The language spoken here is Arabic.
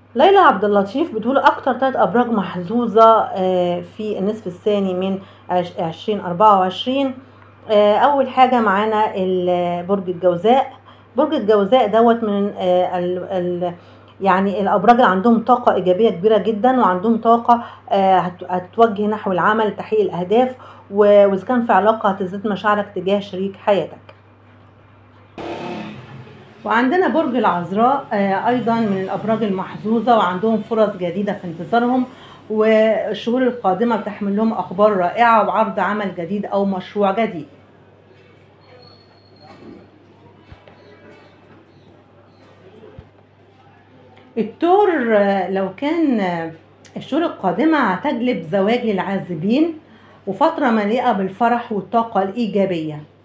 ليلى عبد اللطيف بتقول اكتر 3 ابراج محظوظه في النصف الثاني من 2024. اول حاجه معانا برج الجوزاء. برج الجوزاء دوت من يعني الابراج اللي عندهم طاقه ايجابيه كبيره جدا، وعندهم طاقه هتوجه نحو العمل لتحقيق الاهداف، واذا كان في علاقه هتزيد مشاعرك تجاه شريك حياتك. وعندنا برج العذراء ايضا من الابراج المحظوظه، وعندهم فرص جديده في انتظارهم، والشهور القادمه بتحمل لهم اخبار رائعه وعرض عمل جديد او مشروع جديد. الثور لو كان الشهور القادمه هتجلب زواج للعازبين، وفتره مليئه بالفرح والطاقه الايجابيه.